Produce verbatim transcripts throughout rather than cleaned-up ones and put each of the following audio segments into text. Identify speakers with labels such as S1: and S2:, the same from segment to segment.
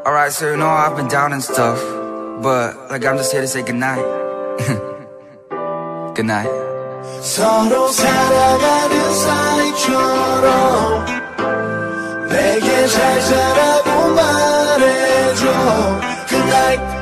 S1: Alright, so you know I've been down and stuff, but like I'm just here to say goodnight. Goodnight.
S2: 서로 살아가는 사이처럼 내게 잘 자라고 말해줘. Goodnight.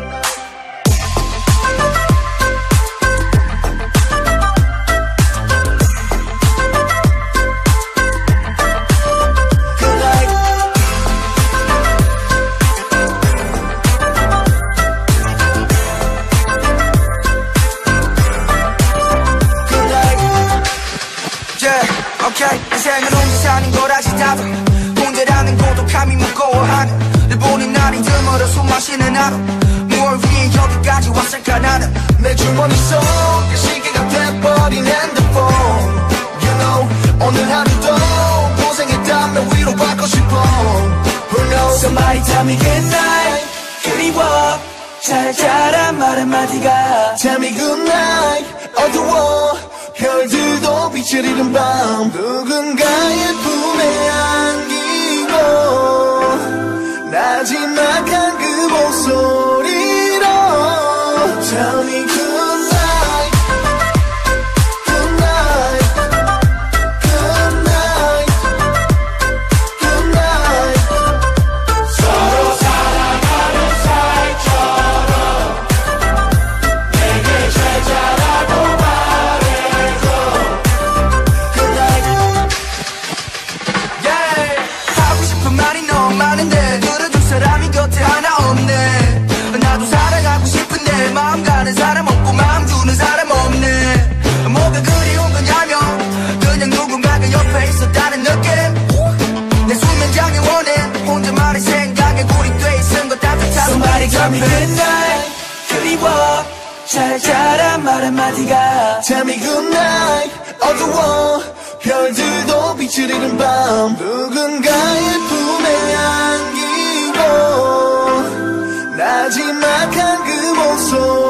S1: Okay, 인생은 혼자 사는 거라지다도 혼자라는 고독함이 무거워하는 늘 보는 날이 드물어 숨 마시는 하루 뭘 위해 여기까지 왔을까 나는
S2: 내 주머니 속에 시계가 돼버린 핸드폰 You know 오늘 하루도 고생했다면 위로받고 싶어 Who knows
S3: Somebody tell me goodnight 그리워 잘 자란 말 한마디가
S2: Tell me goodnight 어두워 별들도 빛을 잃은 밤 누군가의 품에 안기고 나지막한 그 목소리로 Tell me good night Good night Good night Good night
S4: 서로 살아가는 사이처럼 내게 잘 자라고
S1: 사람이 곁에 하나 없네. 나도 살아가고 싶은데 마음 가는 사람 없고 마음 주는 사람 없네. 뭐가 그리운 거냐면 그냥 누군가가 옆에 있었다는 느낌. 내 수면장애 원해 혼자만의 생각에 구리돼 있은 것 따뜻한
S3: Somebody tell me good night 그리워 잘 자란 말 한마디가
S2: Tell me good night 어두워 별들도 빛을 잃은 밤 누군가의 품에 안기고 나지막한 그 목소리